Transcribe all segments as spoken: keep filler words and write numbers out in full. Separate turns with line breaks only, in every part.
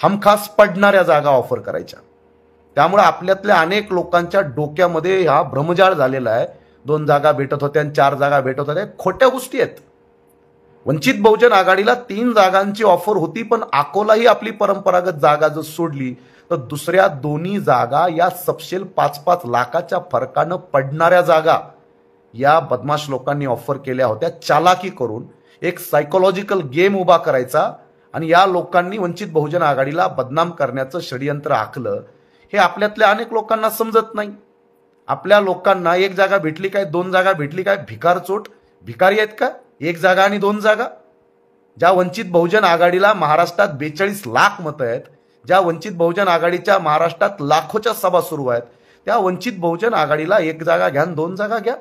हमखास पडणाऱ्या जागा ऑफर करायच्या. त्यामुळे आपल्यातल्या अनेक लोकांच्या डोक्यामध्ये हा भ्रमजाळ झालेला आहे. दोन जागा भेटत होत्या आणि चार जागा भेटत होत्या, खोट्या गोष्टी आहेत. वंचित बहुजन आघाडीला तीन जागांची ऑफर होती, पण अकोला ही आपली परंपरागत जागा जर सोडली तर दुसऱ्या दोन्ही जागा या सपशेल पाच पाच लाखाच्या फरकानं पडणाऱ्या जागा या बदमाश लोकांनी ऑफर केल्या होत्या. चालाकी करून एक सायकोलॉजिकल गेम उभा करायचा आणि या लोकांनी वंचित बहुजन आघाडीला बदनाम करण्याचं षडयंत्र आखलं. हे आपल्यातल्या अनेक लोकांना समजत नाही. आपल्या लोकांना एक जागा भेटली काय, दोन जागा भेटली काय, भिकारचोट भिकारी आहेत का? एक जागा आणि दोन जागा. ज्या वंचित बहुजन आघाडीला महाराष्ट्रात बेचाळीस लाख मतं आहेत, ज्या वंचित बहुजन आघाडीच्या महाराष्ट्रात लाखोच्या सभा सुरू आहेत, त्या वंचित बहुजन आघाडीला एक जागा घ्या, दोन जागा घ्या.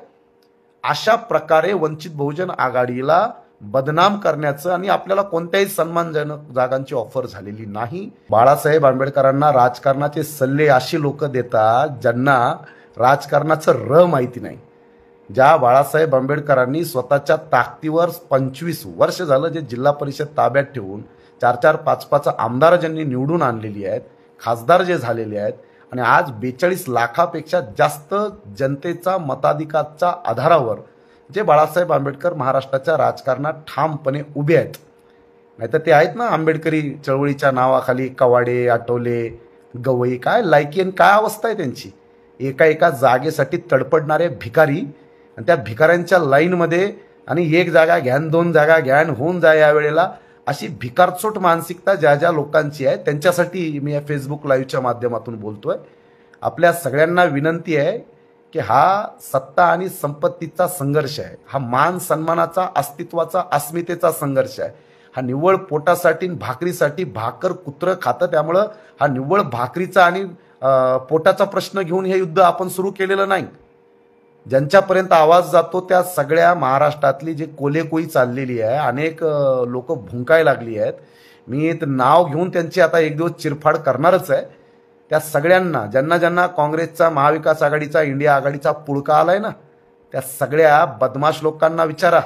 अशा प्रकारे वंचित बहुजन आघाडीला बदनाम करण्याचं आणि आपल्याला कोणत्याही सन्मानजनक जागांची ऑफर झालेली नाही. बाळासाहेब आंबेडकरांना राजकारणाचे सल्ले अशी लोक देतात ज्यांना राजकारणाचं र माहिती नाही. ज्या बाळासाहेब आंबेडकरांनी स्वतःच्या ताकदीवर पंचवीस वर्ष झालं जे जिल्हा परिषद ताब्यात ठेवून चार चार पाच पाच आमदार ज्यांनी निवडून आणलेली आहेत, खासदार जे झालेले आहेत, आणि आज बेचाळीस लाखापेक्षा जास्त जनतेचा मताधिकाराच्या आधारावर जे बाळासाहेब आंबेडकर महाराष्ट्राच्या राजकारणात ठामपणे उभे आहेत. नाहीतर ते आहेत ना आंबेडकरी चळवळीच्या नावाखाली कवाडे, आठवले, गवई, काय लायकी आणि काय अवस्था आहे त्यांची. एका एका जागेसाठी तडपडणारे भिकारी आणि त्या भिकाऱ्यांच्या लाईनमध्ये आणि एक जागा घ्या, दोन जागा घ्या, होऊन जा या वेळेला, अशी भिकारचोट मानसिकता ज्या ज्या लोकांची आहे त्यांच्यासाठी मी या फेसबुक लाईव्हच्या माध्यमातून बोलतोय. आपल्या सगळ्यांना विनंती आहे की हा सत्ता आणि संपत्तीचा संघर्ष आहे. हा मान सन्मानाचा, अस्तित्वाचा, अस्मितेचा संघर्ष आहे. हा निव्वळ पोटासाठी भाकरीसाठी भाकर कुत्र खातं, त्यामुळं हा निव्वळ भाकरीचा आणि पोटाचा प्रश्न घेऊन हे युद्ध आपण सुरू केलेलं नाही. ज्यांच्यापर्यंत आवाज जातो त्या सगळ्या महाराष्ट्रातली जी कोलेकोई चाललेली आहे, अनेक लोक भुंकाय लागली आहेत. मी नाव घेऊन त्यांची आता एक दिवस चिरफाड करणारच आहे. त्या सगळ्यांना, ज्यांना ज्यांना काँग्रेसचा, महाविकास आघाडीचा, इंडिया आघाडीचा पुळका आलाय ना, त्या सगळ्या बदमाश लोकांना विचारा,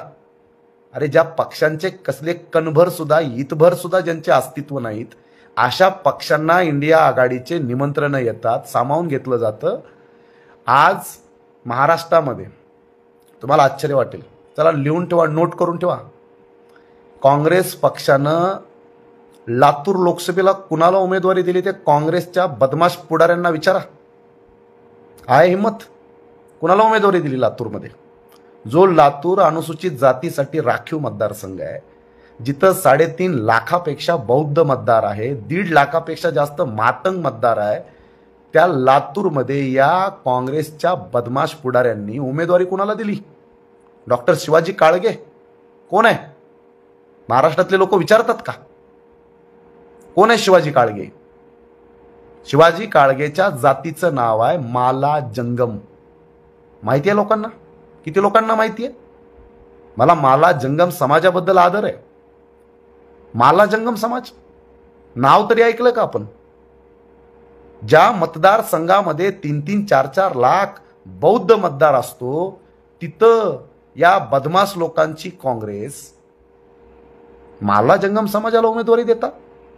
अरे ज्या पक्षांचे कसले कणभर सुद्धा, हितभर सुद्धा ज्यांचे अस्तित्व नाहीत, अशा पक्षांना इंडिया आघाडीचे निमंत्रण येतात, सामावून घेतलं जातं. आज महाराष्ट्रामध्ये तुम्हाला आश्चर्य वाटेल, चला लिहून ठेवा, नोट करून ठेवा. काँग्रेस पक्षानं लातूर लोकसभेला कुणाला उमेदवारी दिली ते काँग्रेसच्या बदमाश पुढाऱ्यांना विचारा. आहे हिम्मत? कुणाला उमेदवारी दिली लातूरमध्ये? जो लातूर अनुसूचित जातीसाठी राखीव मतदारसंघ आहे, जिथं साडेतीन लाखापेक्षा बौद्ध मतदार आहे, दीड लाखापेक्षा जास्त मातंग मतदार आहे, त्या लातूरमध्ये या काँग्रेसच्या बदमाश पुढाऱ्यांनी उमेदवारी कुणाला दिली? डॉक्टर शिवाजी काळगे कोण आहे? महाराष्ट्रातले लोक विचारतात का कोण आहे शिवाजी काळगे? शिवाजी काळगेच्या जातीचं नाव आहे माला जंगम. माहिती आहे लोकांना? किती लोकांना माहिती आहे? मला माला जंगम समाजाबद्दल आदर आहे. माला जंगम समाज नाव तरी ऐकलं का आपण? ज्या मतदारसंघामध्ये तीन तीन चार चार लाख बौद्ध मतदार असतो, तिथं या बदमाश लोकांची काँग्रेस माला जंगम समाजाला उमेदवारी देतात.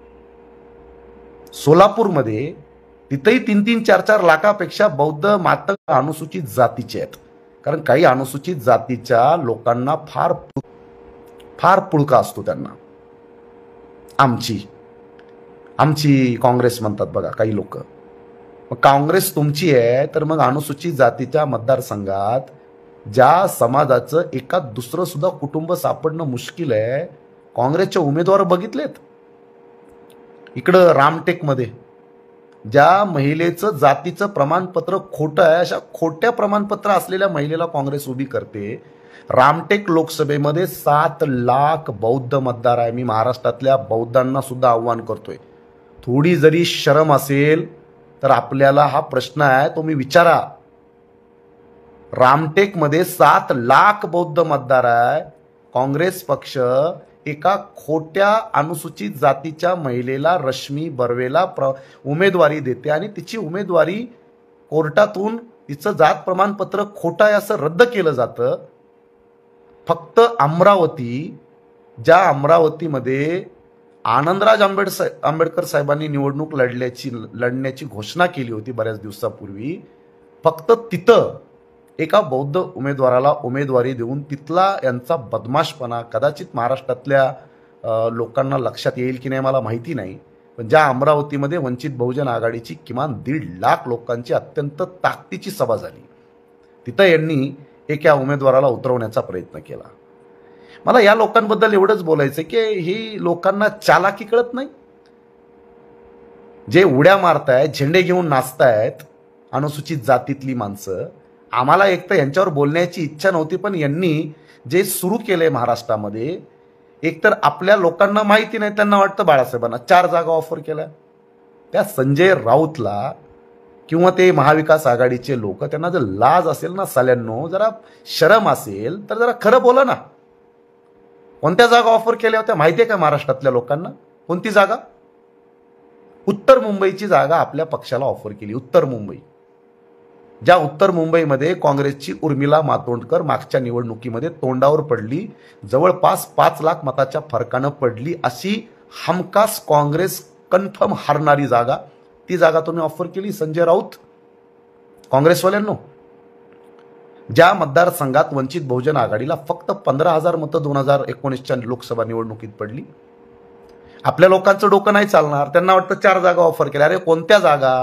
सोलापूरमध्ये तिथेही तीन तीन चार चार लाखापेक्षा बौद्ध मात्र अनुसूचित जातीचे आहेत. कारण काही अनुसूचित जातीच्या लोकांना फार फार पुळका असतो त्यांना. आमची आमची काँग्रेस म्हणतात बघा काही लोक. मग काँग्रेस तुमची आहे तर मग अनुसूचित जातीच्या मतदारसंघात ज्या समाजाचं एका दुसरं सुद्धा कुटुंब सापडणं मुश्किल आहे, काँग्रेसचे उमेदवार बघितलेत. इकडं रामटेकमध्ये ज्या महिलेचं जातीचं प्रमाणपत्र खोटं आहे, अशा खोट्या प्रमाणपत्र असलेल्या महिलेला काँग्रेस उभी करते. रामटेक लोकसभेमध्ये सात लाख बौद्ध मतदार आहे. मी महाराष्ट्रातल्या बौद्धांना सुद्धा आव्हान करतोय, थोडी जरी शरम असेल तर आपल्याला हा प्रश्न आहे तो मी विचारा. रामटेकमध्ये सात लाख बौद्ध मतदार आहे. काँग्रेस पक्ष एका खोट्या अनुसूचित जातीच्या महिलेला, रश्मी बर्वेला उमेदवारी देते आणि तिची उमेदवारी कोर्टातून तिचं जात प्रमाणपत्र खोटं आहे असं रद्द केलं जातं. फक्त अमरावती, ज्या अमरावतीमध्ये आनंदराज आंबेडकर आंबेडकर साहेबांनी निवडणूक लढल्याची लढण्याची घोषणा केली होती बऱ्याच दिवसापूर्वी. फक्त तिथं एका बौद्ध उमेदवाराला उमेदवारी देऊन तिथला यांचा बदमाशपणा कदाचित महाराष्ट्रातल्या अ, लोकांना लक्षात येईल की नाही मला माहिती नाही, पण ज्या अमरावतीमध्ये वंचित बहुजन आघाडीची किमान दीड लाख लोकांची अत्यंत ताकदीची सभा झाली, तिथं यांनी एका उमेदवाराला उतरवण्याचा प्रयत्न केला. मला या लोकांबद्दल एवढंच बोलायचं की ही लोकांना चालाकी कळत नाही. जे उड्या मारतायत, झेंडे घेऊन नाचतायत अनुसूचित जातीतली माणसं, आम्हाला एक तर यांच्यावर बोलण्याची इच्छा नव्हती, पण यांनी जे सुरू केलंय महाराष्ट्रामध्ये, एकतर आपल्या लोकांना माहिती नाही, त्यांना वाटतं बाळासाहेबांना चार जागा ऑफर केल्या. त्या संजय राऊतला किंवा ते महाविकास आघाडीचे लोक, त्यांना जर लाज असेल ना साल्यांनो, जरा शरम असेल तर जरा खरं बोला ना. कोणत्या जागा ऑफर केल्या होत्या माहिती आहे का महाराष्ट्रातल्या लोकांना? कोणती जागा? उत्तर मुंबईची जागा आपल्या पक्षाला ऑफर केली. उत्तर मुंबई, ज्या उत्तर मुंबईमध्ये काँग्रेसची उर्मिला मातोंडकर मागच्या निवडणुकीमध्ये तोंडावर पडली, जवळपास पाच लाख मताच्या फरकानं पडली, अशी हमखास काँग्रेस कन्फर्म हारणारी जागा, ती जागा तुम्ही ऑफर केली संजय राऊत काँग्रेसवाल्यांनो. ज्या मतदारसंघात वंचित बहुजन आघाडीला फक्त पंधरा हजार मतं दोन हजार एकोणीसच्या लोकसभा निवडणुकीत पडली, आपल्या लोकांचं डोकं नाही चालणार, त्यांना वाटतं चार जागा ऑफर केल्या. अरे कोणत्या जागा?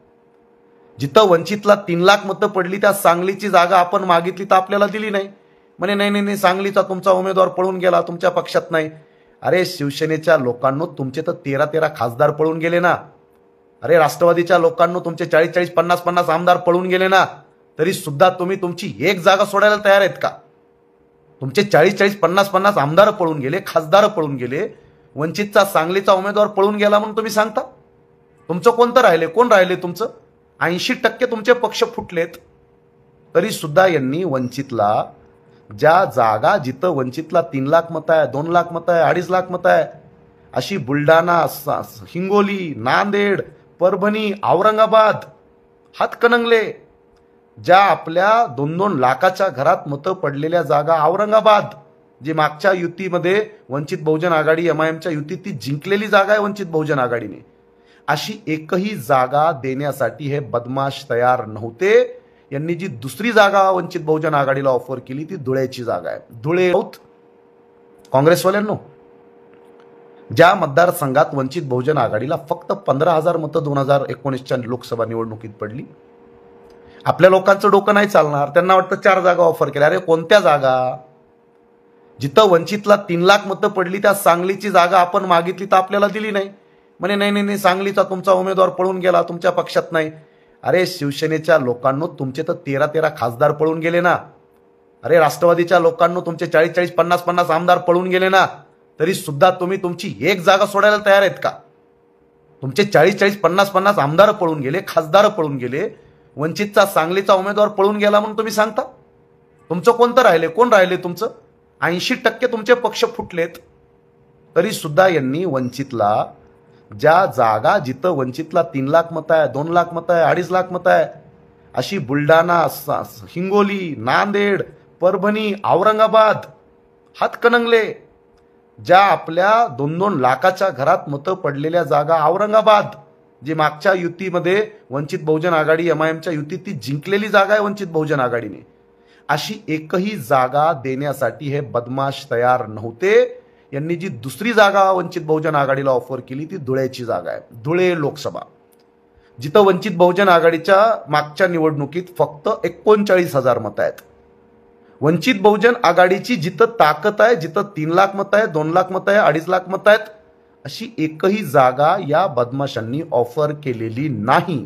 जिथं वंचितला तीन लाख मतं पडली त्या सांगलीची जागा आपण मागितली तर आपल्याला दिली नाही. म्हणे नाही नाही नाही सांगलीचा तुमचा उमेदवार पळून गेला, तुमच्या पक्षात नाही. अरे शिवसेनेच्या लोकांनो, तुमचे तर तेरा तेरा खासदार पळून गेले ना. अरे राष्ट्रवादीच्या लोकांनो, तुमचे चाळीस चाळीस पन्नास पन्नास आमदार पळून गेले ना. तरी सुद्धा तुम्ही तुमची एक जागा सोडायला तयार आहेत का? तुमचे चाळीस चाळीस पन्नास पन्नास आमदार पळून गेले, खासदार पळून गेले, वंचितचा सांगलीचा उमेदवार पळून गेला म्हणून तुम्ही सांगता. तुमचं कोणतं राहिले? कोण राहिले तुमचं? ऐंशी टक्के तुमचे पक्ष फुटलेत. तरी सुद्धा यांनी वंचितला, ज्या जागा जिथं वंचितला तीन लाख मतं आहे, दोन लाख मतं आहे, अडीच लाख मतं आहे, अशी बुलढाणा, हिंगोली, नांदेड, परभणी, औरंगाबाद, हातकणंगले, ज्या आपल्या दोन दोन लाखाच्या घरात मतं पडलेल्या जागा, औरंगाबाद जी मागच्या युतीमध्ये वंचित बहुजन आघाडी एम आय एमच्या युतीत ती जिंकलेली जागा आहे वंचित बहुजन आघाडीने, अशी एकही जागा देण्यासाठी हे बदमाश तयार नव्हते. यांनी जी दुसरी जागा वंचित बहुजन आघाडीला ऑफर केली ती धुळ्याची जागा आहे. धुळे काँग्रेसवाल्यांनो, ज्या मतदारसंघात वंचित बहुजन आघाडीला फक्त पंधरा हजार मतं दोन हजार एकोणीसच्या लोकसभा निवडणुकीत पडली, आपल्या लोकांचं डोकं नाही चालणार, त्यांना वाटतं चार जागा ऑफर केल्या. अरे कोणत्या जागा? जिथं वंचितला तीन लाख मतं पडली त्या सांगलीची जागा आपण मागितली तर आपल्याला दिली नाही. म्हणे नाही नाही नाही सांगलीचा तुमचा उमेदवार पळून गेला, तुमच्या पक्षात नाही. अरे शिवसेनेच्या लोकांनो, तुमचे तर तेरा तेरा खासदार पळून गेले ना. अरे राष्ट्रवादीच्या लोकांनो, तुमचे चाळीस चाळीस पन्नास पन्नास आमदार पळून गेले ना. तरी सुद्धा तुम्ही तुमची एक जागा सोडायला तयार आहेत का? तुमचे चाळीस चाळीस पन्नास पन्नास आमदार पळून गेले, खासदार पळून गेले, वंचितचा सांगलीचा उमेदवार पळून गेला म्हणून तुम्ही सांगता. तुमचं कोणतं राहिले? कोण राहिले तुमचं? ऐंशी टक्के तुमचे पक्ष फुटलेत. तरी सुद्धा यांनी वंचितला, ज्या जागा जिथं वंचितला तीन लाख मतं आहे, दोन लाख मतं आहे, अडीच लाख मतं आहे, अशी बुलढाणा, हिंगोली, नांदेड, परभणी, औरंगाबाद, हातकणंगले, ज्या आपल्या दोन दोन लाखाच्या घरात मतं पडलेल्या जागा, औरंगाबाद जी मागच्या युतीमध्ये वंचित बहुजन आघाडी एम आय एमच्या युतीत ती जिंकलेली जागा आहे वंचित बहुजन आघाडीने, अशी एकही जागा देण्यासाठी हे बदमाश तयार नव्हते. यांनी जी दुसरी जागा वंचित बहुजन आघाडीला ऑफर केली ती धुळ्याची जागा आहे. धुळे लोकसभा, जिथं वंचित बहुजन आघाडीच्या मागच्या निवडणुकीत फक्त एकोणचाळीस हजार मतं आहेत. वंचित बहुजन आघाडीची जिथं ताकद आहे, जिथं तीन लाख मतं आहे, दोन लाख मतं आहे, अडीच लाख मतं आहेत, अशी एकही जागा या बदमाशांनी ऑफर केलेली नाही.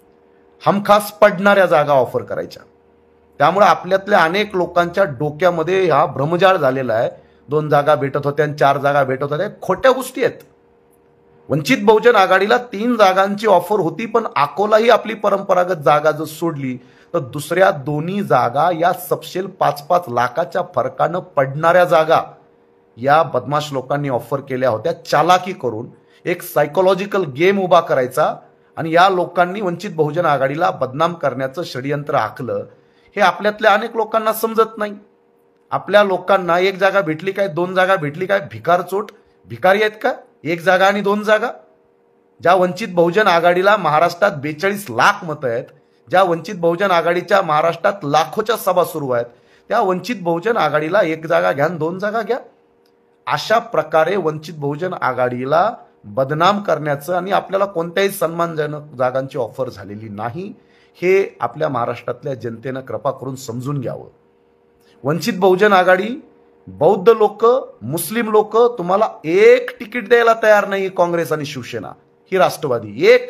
हमखास पडणाऱ्या जागा ऑफर करायच्या. त्यामुळे आपल्यातल्या अनेक लोकांच्या डोक्यामध्ये हा भ्रमजाळ झालेला आहे. दोन जागा भेटत होत्या आणि चार जागा भेटत होत्या, खोट्या गोष्टी आहेत. वंचित बहुजन आघाडीला तीन जागांची ऑफर होती, पण अकोला ही आपली परंपरागत जागा जर सोडली तर दुसऱ्या दोन्ही जागा या सपशेल पाच पाच लाखाच्या फरकानं पडणाऱ्या जागा या बदमाश लोकांनी ऑफर केल्या होत्या. चालाकी करून एक सायकोलॉजिकल गेम उभा करायचा आणि या लोकांनी वंचित बहुजन आघाडीला बदनाम करण्याचं षडयंत्र आखलं. हे आपल्यातल्या अनेक लोकांना समजत नाही. आपल्या लोकांना एक जागा भेटली काय, दोन जागा भेटली काय, भिकारचोट भिकारी आहेत का? एक जागा आणि दोन जागा. ज्या वंचित बहुजन आघाडीला महाराष्ट्रात बेचाळीस लाख मतं आहेत, ज्या वंचित बहुजन आघाडीच्या महाराष्ट्रात लाखोच्या सभा सुरू आहेत, त्या वंचित बहुजन आघाडीला एक जागा घ्या आणि दोन जागा घ्या. अशा प्रकारे वंचित बहुजन आघाडीला बदनाम करण्याचं आणि आपल्याला कोणत्याही सन्मानजनक जागांची ऑफर झालेली नाही, हे आपल्या महाराष्ट्रातल्या जनतेनं कृपा करून समजून घ्यावं. वंचित बहुजन आघाडी, बौद्ध लोक, मुस्लिम लोक तुम्हाला एक तिकीट द्यायला तयार नाही. काँग्रेस आणि शिवसेना, ही राष्ट्रवादी, एक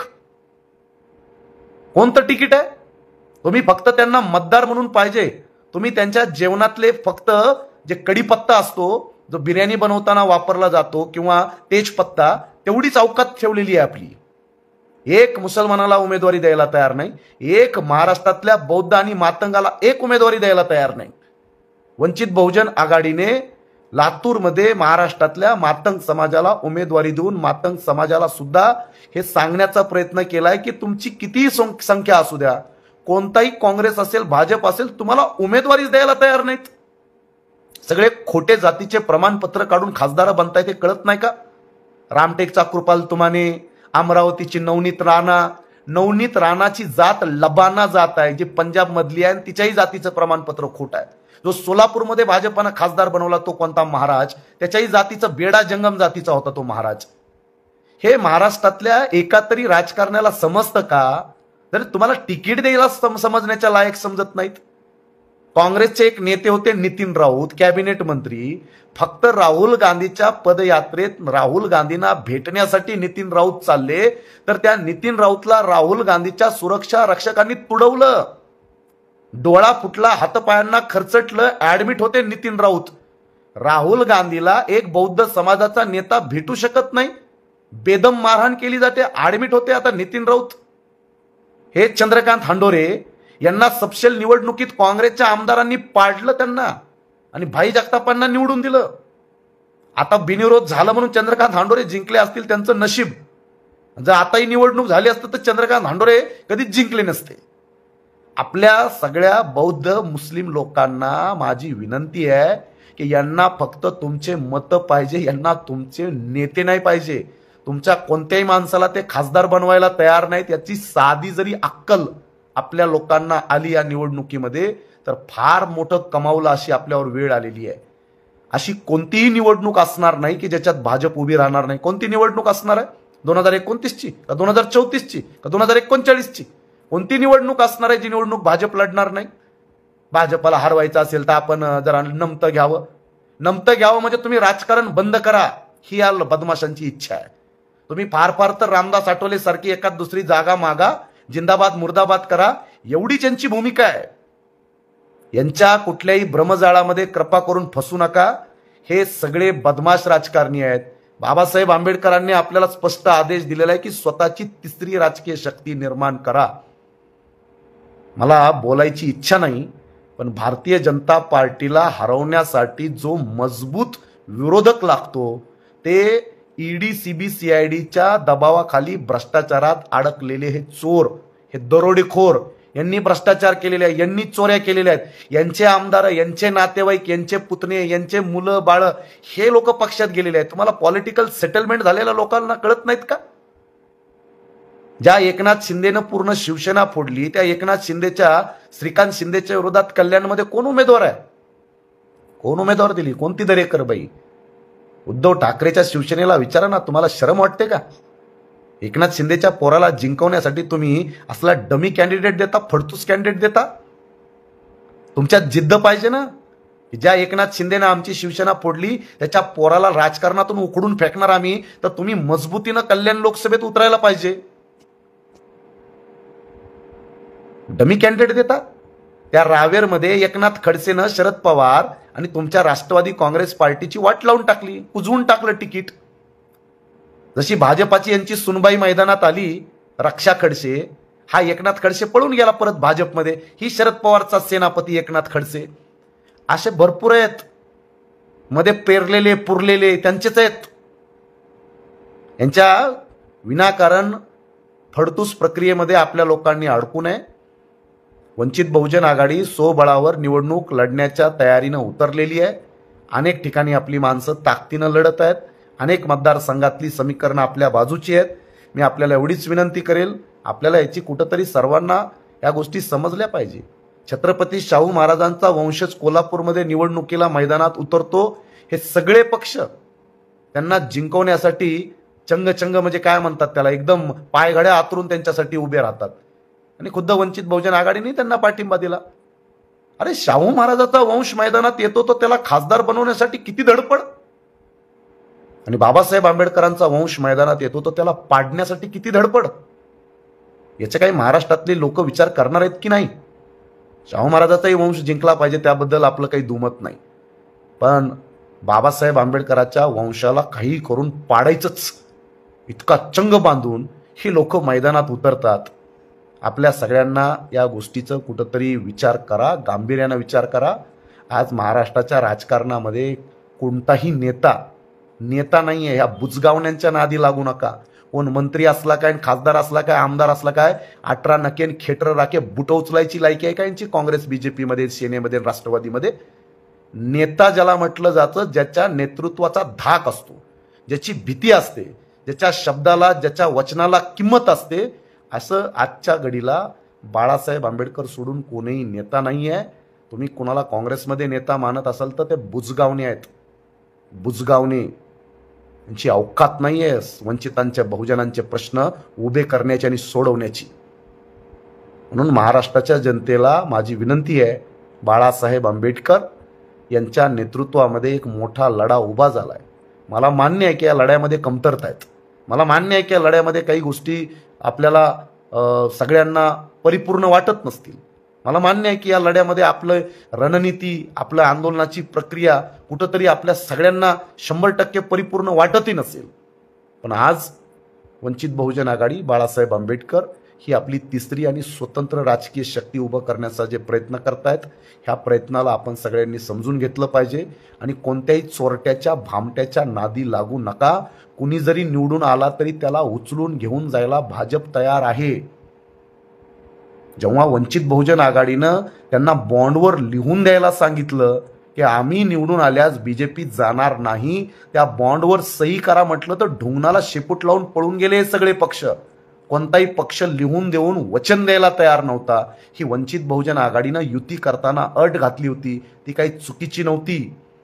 कोणतं तिकीट आहे? तुम्ही फक्त त्यांना मतदार म्हणून पाहिजे. तुम्ही त्यांच्या जेवणातले फक्त जे कढीपत्ता असतो, जो बिर्याणी बनवताना वापरला जातो, किंवा तेजपत्ता, तेवढीच अवकात ठेवलेली आहे आपली. एक मुसलमानाला उमेदवारी द्यायला तयार नाही, एक महाराष्ट्रातल्या बौद्ध आणि मातंगाला एक उमेदवारी द्यायला तयार नाही. वंचित बहुजन आघाडीने लातूरमध्ये महाराष्ट्रातल्या मातंग समाजाला उमेदवारी देऊन मातंग समाजाला सुद्धा हे सांगण्याचा प्रयत्न केलाय की तुमची कितीही संख्या असू द्या, कोणताही काँग्रेस असेल, भाजप असेल, तुम्हाला उमेदवारी द्यायला तयार नाहीत. सगळे खोटे जातीचे प्रमाणपत्र काढून खासदार बनतायत, ते कळत नाही का? रामटेकचा कृपाल तुमाने, अमरावतीची नवनीत राणा, नवनीत राणाची जात लबाना जात आहे, जी पंजाब मधली आहे, तिच्याही जातीचं प्रमाणपत्र खोट आहे. जो सोलापूरमध्ये भाजपानं खासदार बनवला तो कोणता महाराज, त्याच्याही जातीचं बेडा जंगम जातीचा होता तो महाराज. हे महाराष्ट्रातल्या एका तरी राजकारण्याला समजतं का? जर तुम्हाला तिकीट द्यायला समजण्याच्या लायक समजत नाहीत. काँग्रेसचे एक नेते होते नितीन राऊत, कॅबिनेट मंत्री. फक्त राहुल गांधीच्या पदयात्रेत राहुल गांधींना भेटण्यासाठी नितीन राऊत चालले, तर त्या नितीन राऊतला राहुल गांधीच्या सुरक्षा रक्षकांनी तुडवलं. डोळा फुटला, हातपायांना खरचटलं, ऍडमिट होते नितीन राऊत. राहुल गांधीला एक बौद्ध समाजाचा नेता भेटू शकत नाही, बेदम मारहाण केली जाते, ऍडमिट होते. आता नितीन राऊत हे चंद्रकांत हांडोरे यांना सपशेल निवडणुकीत काँग्रेसच्या आमदारांनी पाडलं त्यांना, आणि भाई जगतापांना निवडून दिलं. आता बिनविरोध झालं म्हणून चंद्रकांत हांडोरे जिंकले असतील, त्यांचं नशीब. जर आताही निवडणूक झाली असतं तर चंद्रकांत हांडोरे कधीच जिंकले नसते. आपल्या सगळ्या बौद्ध मुस्लिम लोकांना माझी विनंती आहे की यांना फक्त तुमचे मत पाहिजे, यांना तुमचे नेते नाही पाहिजे. तुमच्या कोणत्याही माणसाला ते खासदार बनवायला तयार नाहीत. याची साधी जरी अक्कल आपल्या लोकांना आली या निवडणुकीमध्ये, तर फार मोठं कमावलं अशी आपल्यावर वेळ आलेली आहे. अशी कोणतीही निवडणूक असणार नाही की ज्याच्यात भाजप उभी राहणार नाही. कोणती निवडणूक असणार आहे? दोन हजार एकोणतीस ची का दोन हजार चौतीस ची का दोन हजार एकोणचाळीस ची? कोणती निवडणूक असणार आहे जी निवडणूक भाजप लढणार नाही? भाजपला हरवायचं असेल तर आपण जरा नमतं घ्यावं. नमतं घ्यावं म्हणजे तुम्ही राजकारण बंद करा, ही या बदमाशांची इच्छा आहे. तुम्ही फार फार तर रामदास आठवले सारखी एखाद दुसरी जागा मागा, जिंदाबाद मुर्दाबाद करा, एवढी त्यांची भूमिका आहे. यांच्या कुठल्याही भ्रमजाळामध्ये कृपा करून फसू नका. हे सगळे बदमाश राजकारणी आहेत. बाबासाहेब आंबेडकरांनी आपल्याला स्पष्ट आदेश दिलेला आहे की स्वतःची तिसरी राजकीय शक्ती निर्माण करा. मला बोलायची इच्छा नाही, पण भारतीय जनता पार्टीला हरवण्यासाठी जो मजबूत विरोधक लागतो ते ईडी सीबी सीआयडीच्या दबावाखाली भ्रष्टाचारात अडकलेले हे चोर, हे दरोडेखोर, यांनी भ्रष्टाचार केलेले आहे, यांनी चोऱ्या केलेल्या आहेत. यांचे आमदार, यांचे नातेवाईक, यांचे पुतणे, यांचे मुलं बाळ, हे लोक पक्षात गेलेले आहेत. तुम्हाला पॉलिटिकल सेटलमेंट झालेल्या लोकांना कळत नाहीत का? ज्या एकनाथ शिंदेनं पूर्ण शिवसेना फोडली, त्या एकनाथ शिंदेच्या, श्रीकांत शिंदेच्या विरोधात कल्याणमध्ये कोण उमेदवार आहे? कोण उमेदवार दिली? कोणती दरेकर बाई? उद्धव ठाकरेच्या शिवसेनेला विचारा ना, तुम्हाला शरम वाटते का? एकनाथ शिंदेच्या पोराला जिंकवण्यासाठी तुम्ही असला डमी कॅन्डिडेट देता, फडतूस कॅन्डिडेट देता. तुमच्यात जिद्द पाहिजे ना. ज्या एकनाथ शिंदेनं आमची शिवसेना फोडली, त्याच्या पोराला राजकारणातून उखडून फेकणार आम्ही, तर तुम्ही मजबूतीनं कल्याण लोकसभेत उतरायला पाहिजे. डमी कॅन्डिडेट देता. त्या रावेरमध्ये एकनाथ खडसेनं शरद पवार आणि तुमच्या राष्ट्रवादी काँग्रेस पार्टीची वाट लावून टाकली, उजवून टाकलं तिकीट. जशी भाजपाची यांची सुनबाई मैदानात आली, रक्षा खडसे, हा एकनाथ खडसे पळून गेला परत भाजपमध्ये. ही शरद पवारचा सेनापती एकनाथ खडसे. असे भरपूर आहेत मध्ये पेरलेले पुरलेले, त्यांचेच आहेत. यांच्या विनाकारण फडतूस प्रक्रियेमध्ये आपल्या लोकांनी अडकू नये. वंचित बहुजन आघाडी स्वबळावर निवडणूक लढण्याच्या तयारीनं उतरलेली आहे. अनेक ठिकाणी आपली माणसं ताकदीनं लढत आहेत. अनेक मतदारसंघातली समीकरणं आपल्या बाजूची आहेत. मी आपल्याला एवढीच विनंती करेल, आपल्याला याची कुठंतरी सर्वांना या गोष्टी समजल्या पाहिजे. छत्रपती शाहू महाराजांचा वंशज कोल्हापूरमध्ये निवडणुकीला मैदानात उतरतो. हे सगळे पक्ष त्यांना जिंकवण्यासाठी चंगचंग म्हणजे काय म्हणतात त्याला, एकदम पायघड्या आतरून त्यांच्यासाठी उभे राहतात. आणि खुद्द वंचित बहुजन आघाडीने त्यांना पाठिंबा दिला. अरे शाहू महाराजाचा वंश मैदानात येतो तो त्याला खासदार बनवण्यासाठी किती धडपड, आणि बाबासाहेब आंबेडकरांचा वंश मैदानात येतो तो त्याला पाडण्यासाठी किती धडपड. याचे काही महाराष्ट्रातले लोक विचार करणार आहेत की नाही? शाहू महाराजाचाही वंश जिंकला पाहिजे, त्याबद्दल आपलं काही दुमत नाही, पण बाबासाहेब आंबेडकरांच्या वंशाला काही करून पाडायचंच इतका चंग बांधून ही लोक मैदानात उतरतात. आपल्या सगळ्यांना या गोष्टीचं कुठंतरी विचार करा, गांभीर्यानं विचार करा. आज महाराष्ट्राच्या राजकारणामध्ये कोणताही नेता नेता नाही आहे. ह्या बुजगावण्यांच्या नादी लागू नका. कोण मंत्री असला काय, खासदार असला काय, आमदार असला काय, अठरा नकेन खेटर राखे बुट उचलायची लायकी आहे का यांची काँग्रेस बीजेपीमध्ये, सेनेमध्ये, राष्ट्रवादीमध्ये? नेता ज्याला म्हटलं जातं, ज्याच्या नेतृत्वाचा धाक असतो, ज्याची भीती असते, ज्याच्या शब्दाला, ज्याच्या वचनाला किंमत असते, असं आजच्या घडीला बाळासाहेब आंबेडकर सोडून कोणीही नेता नाही आहे. तुम्ही कोणाला काँग्रेसमध्ये नेता मानत असाल तर ते बुजगावणे आहेत. बुजगावणे यांची अवकात नाही आहे वंचितांच्या, बहुजनांचे प्रश्न उभे करण्याची आणि सोडवण्याची. म्हणून महाराष्ट्राच्या जनतेला माझी विनंती आहे, बाळासाहेब आंबेडकर यांच्या नेतृत्वामध्ये एक मोठा लढा उभा झाला आहे. मला मान्य आहे की या लढ्यामध्ये कमतरता आहेत. मला मान्य आहे की या लढ्यामध्ये काही गोष्टी आपल्याला सगळ्यांना परिपूर्ण वाटत नसतील. मला मान्य आहे की या लढ्यामध्ये आपलं रणनीती, आपल्या आंदोलनाची प्रक्रिया कुठंतरी आपल्या सगळ्यांना शंभर टक्के परिपूर्ण वाटतही नसेल. पण आज वंचित बहुजन आघाडी, बाळासाहेब आंबेडकर ही आपली तिसरी आणि स्वतंत्र राजकीय शक्ती उभं करण्याचा जे प्रयत्न करतायत, ह्या प्रयत्नाला आपण सगळ्यांनी समजून घेतलं पाहिजे. आणि कोणत्याही चोरट्याच्या, भामट्याच्या नादी लागू नका. कुणी जरी निवडून आला तरी त्याला उचलून घेऊन जायला भाजप तयार आहे. जेव्हा वंचित बहुजन आघाडीनं त्यांना बॉन्डवर लिहून द्यायला सांगितलं की आम्ही निवडून आल्यास बीजेपी जाणार नाही, त्या बॉन्डवर सही करा म्हटलं तर ढुंगणाला शेपूट लावून पळून गेले हे सगळे पक्ष. कोणताही पक्ष लिहून देऊन वचन द्यायला तयार नव्हता. ही वंचित बहुजन आघाडीनं युती करताना अट घातली होती, ती काही चुकीची नव्हती.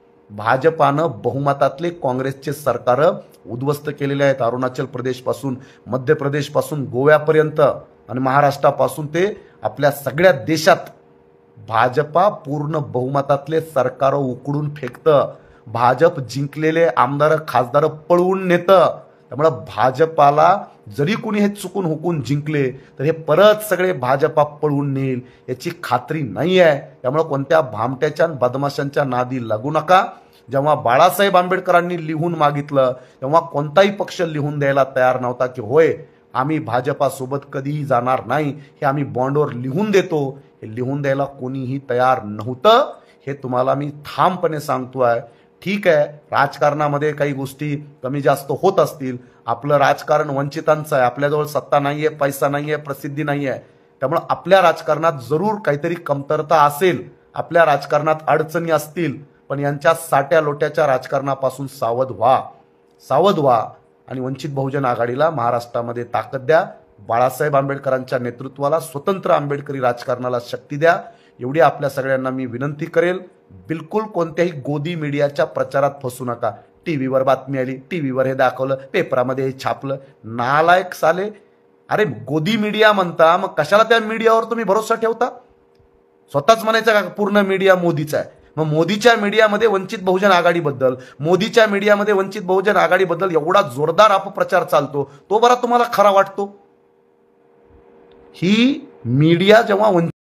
भाजपानं बहुमतातले काँग्रेसचे सरकार उद्ध्वस्त केलेले आहेत. अरुणाचल प्रदेशपासून, मध्य प्रदेशपासून गोव्यापर्यंत आणि महाराष्ट्रापासून ते आपल्या सगळ्या देशात भाजपा पूर्ण बहुमतातले सरकार उकडून फेकतं. भाजप जिंकलेले आमदार, खासदार पळवून नेतं. त्यामुळे भाजपाला जरी कुणी हे चुकून हुकून जिंकले तर हे परत सगळे भाजपा पळवून नेईल याची खात्री नाही आहे. त्यामुळे कोणत्या भामट्याच्या, बदमाशांच्या नादी लागू नका. जेव्हा बाळासाहेब आंबेडकरांनी लिहून मागितलं तेव्हा कोणताही पक्ष लिहून द्यायला तयार नव्हता की होय आम्ही भाजपासोबत कधीही जाणार नाही, हे आम्ही बॉन्डवर लिहून देतो. हे लिहून द्यायला कोणीही तयार नव्हतं. हे तुम्हाला मी ठामपणे सांगतोय. ठीक आहे, राजकारणामध्ये काही गोष्टी कमी जास्त होत असतील. आपलं राजकारण वंचितांचं आहे. आपल्याजवळ सत्ता नाही आहे, पैसा नाही आहे, प्रसिद्धी नाही आहे. त्यामुळे आपल्या राजकारणात जरूर काहीतरी कमतरता असेल, आपल्या राजकारणात अडचणी असतील. पण यांच्या साट्या लोट्याच्या राजकारणापासून सावध व्हा, सावध व्हा. आणि वंचित बहुजन आघाडीला महाराष्ट्रामध्ये ताकद द्या. बाळासाहेब आंबेडकरांच्या नेतृत्वाला, स्वतंत्र आंबेडकरी राजकारणाला शक्ती द्या. एवढी आपल्या सगळ्यांना मी विनंती करेल. बिलकुल कोणत्याही गोदी मीडियाच्या प्रचारात फसू नका. टीव्हीवर बातमी आली, टीव्हीवर हे दाखवलं, पेपरामध्ये हे छापलं. नालायक साले. अरे गोदी मीडिया म्हणता, मग कशाला त्या मीडियावर तुम्ही भरोसा ठेवता? स्वतःच म्हणायचं का पूर्ण मीडिया मोदीचा आहे? मग मोदीच्या मीडियामध्ये वंचित बहुजन आघाडीबद्दल, मोदीच्या मीडियामध्ये वंचित बहुजन आघाडीबद्दल एवढा जोरदार अपप्रचार चालतो, तो बरा तुम्हाला खरा वाटतो? ही मीडिया जेव्हा